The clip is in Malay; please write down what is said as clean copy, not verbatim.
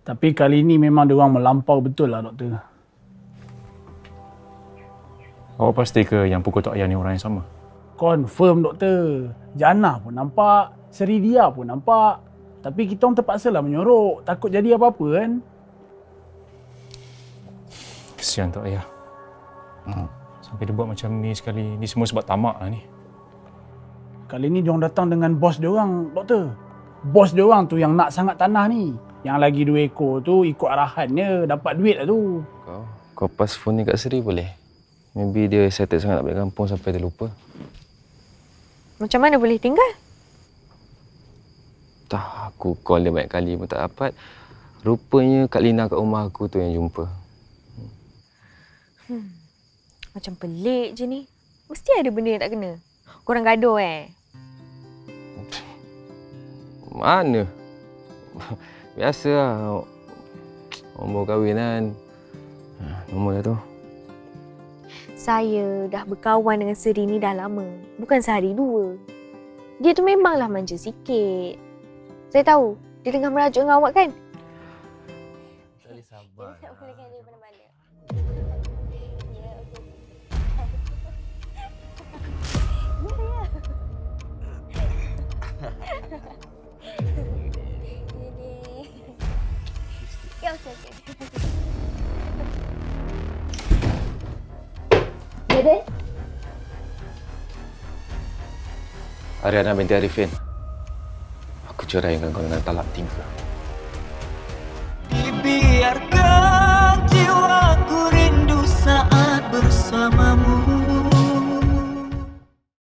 Tapi kali ini memang diorang melampau betul lah, doktor. Awak pasti ke yang pukul Tok Ayah ni orang yang sama? Confirm, doktor. Jannah pun nampak, Seridia pun nampak. Tapi kita orang terpaksalah menyorok. Takut jadi apa-apa kan? Kesian Tok Ayah. Sampai dia buat macam ni sekali. Ni semua sebab tamak lah ni. Kali ni diorang datang dengan bos diorang, doktor. Bos diorang tu yang nak sangat tanah ni. Yang lagi 2 ekor tu ikut arahannya dapat duit lah tu. Kau pass phone ni kat Seri boleh? Maybe dia excited sangat nak balik kampung sampai dia lupa. Macam mana boleh tinggal? Tak, aku call dia banyak kali pun tak dapat. Rupanya Kak Lina kat rumah aku tu yang jumpa. Macam pelik je ni. Mesti ada benda yang tak kena. Korang gaduh Mana? Biasalah. Orang baru kahwin kan. Normal lah tu. Saya dah berkawan dengan Seri ni dah lama. Bukan sehari dua. Dia tu memanglah manja sikit. Saya tahu. Dia tengah merajuk dengan awak kan? Tak boleh sabar. Tak boleh kan dia mana-mana. Ya, okey. Dede? Ariana binti Arifin. Aku ceraikan kau dengan talak 3.